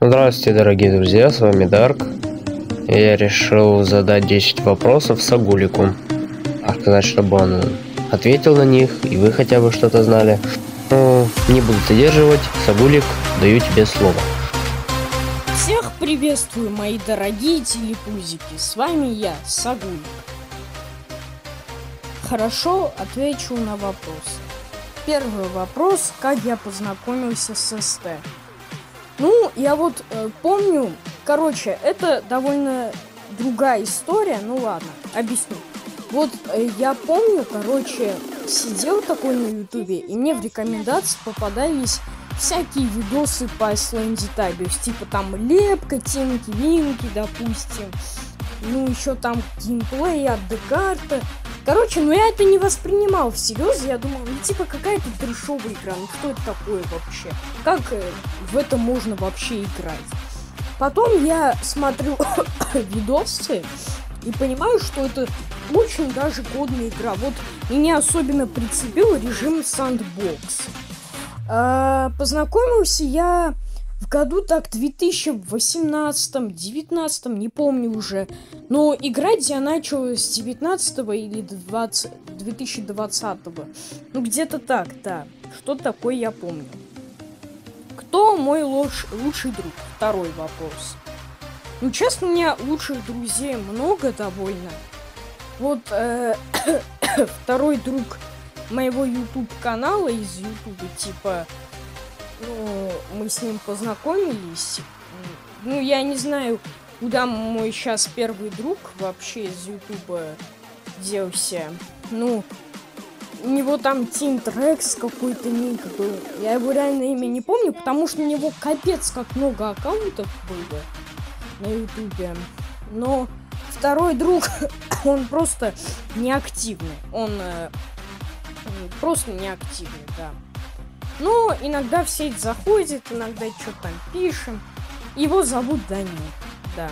Здравствуйте, дорогие друзья, с вами Дарк. Я решил задать 10 вопросов Сагулику. Сказать, чтобы он ответил на них, и вы хотя бы что-то знали. Не буду задерживать. Сагулик, даю тебе слово. Всех приветствую, мои дорогие телепузики. С вами я, Сагулик. Хорошо, отвечу на вопрос. Первый вопрос: как я познакомился с СТ? Я помню, это довольно другая история, ладно, объясню. Я помню, сидел такой на ютубе, и мне в рекомендации попадались всякие видосы по Слендитабиус, типа там лепка, тинки-винки, допустим, еще там геймплей от Декарта. Я это не воспринимал всерьез, я думал, какая-то трешовая игра, что это такое вообще? Как в это можно вообще играть? Потом я смотрю видосы и понимаю, что это очень даже годная игра. Меня особенно прицепил режим Sandbox. Познакомился я в году 2018-19, не помню уже. Но играть я начал с 19 или 2020. Где-то так, да. Что такое я помню. Кто мой лучший друг? Второй вопрос. Честно, у меня лучших друзей много довольно. Второй друг моего YouTube-канала из YouTube, мы с ним познакомились. Я не знаю, куда мой сейчас первый друг вообще из Ютуба делся. У него там Team Trex какой-то ник был. Я его реально имя не помню, потому что у него капец как много аккаунтов было на Ютубе. Но второй друг, он просто неактивный. Он просто неактивный, да. Но иногда в сеть заходит, иногда что-то там пишем. Его зовут Данил, да.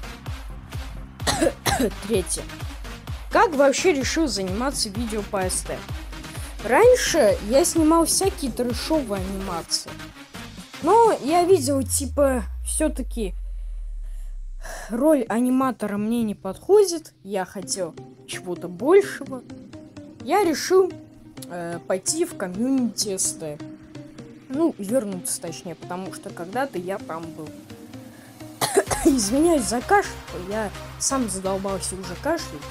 Третье. Как вообще решил заниматься видео по СТ? Раньше я снимал всякие трэшовые анимации. Но я видел, все-таки роль аниматора мне не подходит. Я хотел чего-то большего. Я решил пойти в комьюнити СТ. Вернуться точнее, потому что когда-то я там был. Извиняюсь за кашель, я сам задолбался уже кашлять.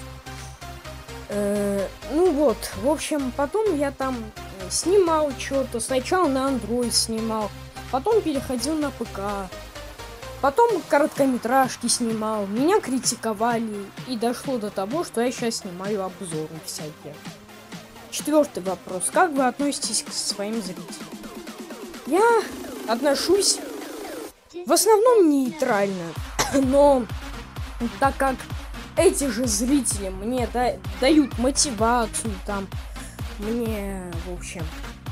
В общем, потом я там снимал что-то. Сначала на Android снимал, потом переходил на ПК. Потом короткометражки снимал, меня критиковали, и дошло до того, что я сейчас снимаю обзоры всякие. Четвертый вопрос. Как вы относитесь к своим зрителям? Я отношусь в основном нейтрально, но так как эти же зрители мне дают мотивацию, мне, в общем,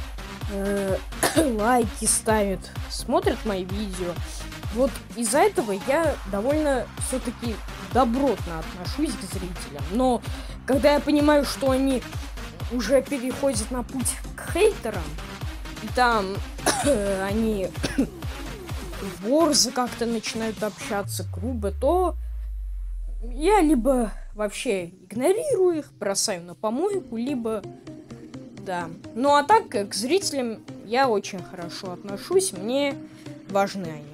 лайки ставят, смотрят мои видео, из-за этого я довольно все-таки добротно отношусь к зрителям. Но когда я понимаю, что они уже переходят на путь к хейтерам, и там они борзо как-то начинают общаться грубо, то я либо вообще игнорирую их, бросаю на помойку, либо да. А так к зрителям я очень хорошо отношусь, мне важны они.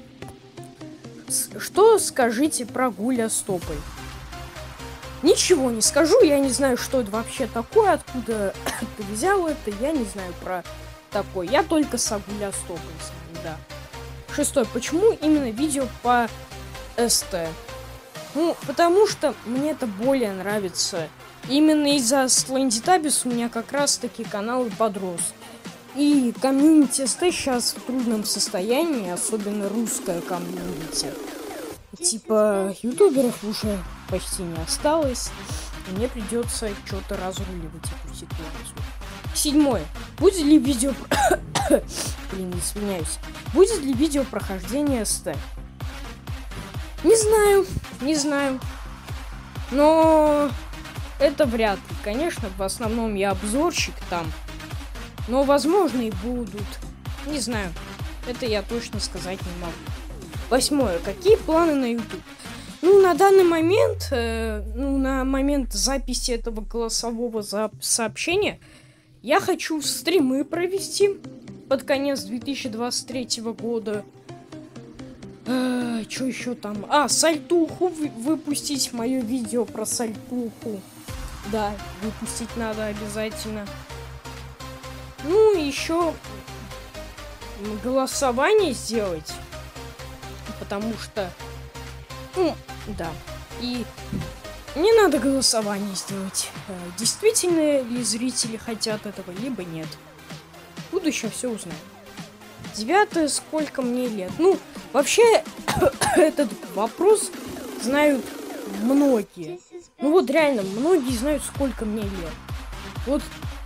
Что скажите про Гуля с Топой? Ничего не скажу, я не знаю, что это вообще такое, откуда ты взял это, я не знаю про такое. Я только с Гуля с Топой знаю, да. Шестой. Почему именно видео по СТ? Потому что мне это более нравится. Именно из-за Слендитабиус у меня как раз-таки канал подрос. И комьюнити СТ сейчас в трудном состоянии, особенно русская комьюнити. Ютуберов уже почти не осталось. И мне придется что-то разруливать эту ситуацию. Седьмое. Будет ли видео... извиняюсь. Будет ли видео прохождения СТ? Не знаю. Но это вряд ли. Конечно, в основном я обзорщик там. Но, возможно, и будут. Не знаю. Это я точно сказать не могу. 8. Какие планы на YouTube? Ну, на данный момент, на момент записи этого голосового сообщения, я хочу стримы провести под конец 2023 года. Что еще там? Сальтуху выпустить, мое видео про сальтуху. Да, выпустить надо обязательно. Ну, еще голосование сделать. Потому что, да. И мне надо голосование сделать. Действительно ли зрители хотят этого, либо нет. В будущем все узнаем. 9. Сколько мне лет? Ну, вообще, этот вопрос знают многие. Ну вот реально, многие знают, сколько мне лет. Вот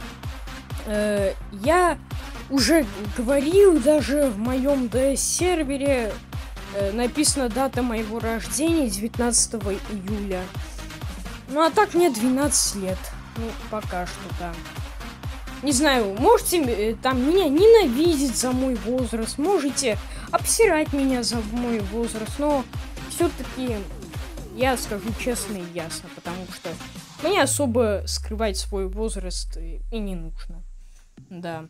я уже говорил, даже в моем DS-сервере написана дата моего рождения 19 июля. Ну а так мне 12 лет. Ну, пока что, да. Не знаю, можете там меня ненавидеть за мой возраст, можете обсирать меня за мой возраст, но все-таки я скажу честно и ясно, потому что мне особо скрывать свой возраст и не нужно. Да.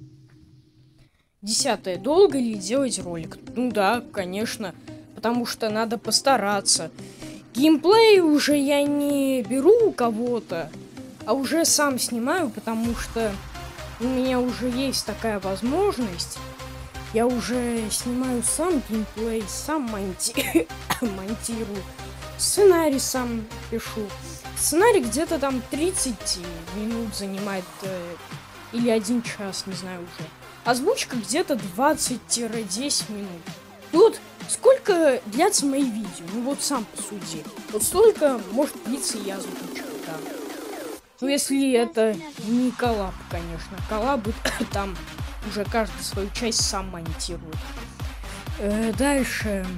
10. Долго ли делать ролик? Ну да, конечно, потому что надо постараться. Геймплей уже я не беру у кого-то, а уже сам снимаю, потому что у меня уже есть такая возможность. Я уже снимаю сам геймплей, сам монтирую, сценарий сам пишу. Сценарий где-то там 30 минут занимает, или 1 час, не знаю уже. Озвучка где-то 20-10 минут. И вот сколько длятся мои видео? Ну вот сам посуди. Вот столько может длиться и озвучка, да. Ну, если это не коллаб, конечно. Коллабы там уже каждый свою часть сам монтирует. Дальше.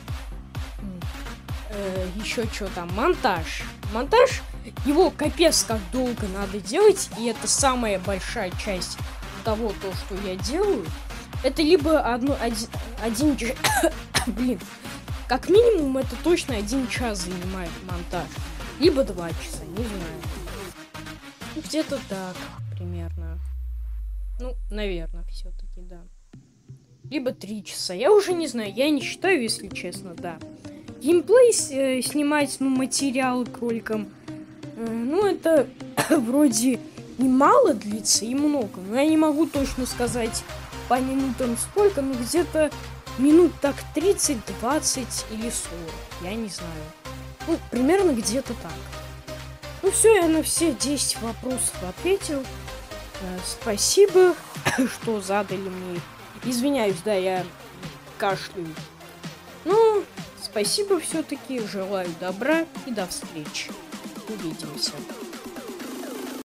Еще что там? Монтаж. Монтаж, его капец как долго надо делать. И это самая большая часть того, что я делаю. Это либо один блин. Как минимум это точно 1 час занимает монтаж. Либо 2 часа, не знаю. Где-то так, примерно. Ну, наверное, все-таки, да. Либо 3 часа. Я уже не знаю, я не считаю, если честно, да. Геймплей снимать, материалы к роликам. Это вроде немало длится и много. Но я не могу точно сказать по минутам сколько, где-то минут так 30, 20 или 40. Я не знаю. Примерно где-то так. Ну все, я на все 10 вопросов ответил. Спасибо, что задали мне. Извиняюсь, да, я кашляю. Ну, спасибо все-таки, желаю добра и до встречи. Увидимся.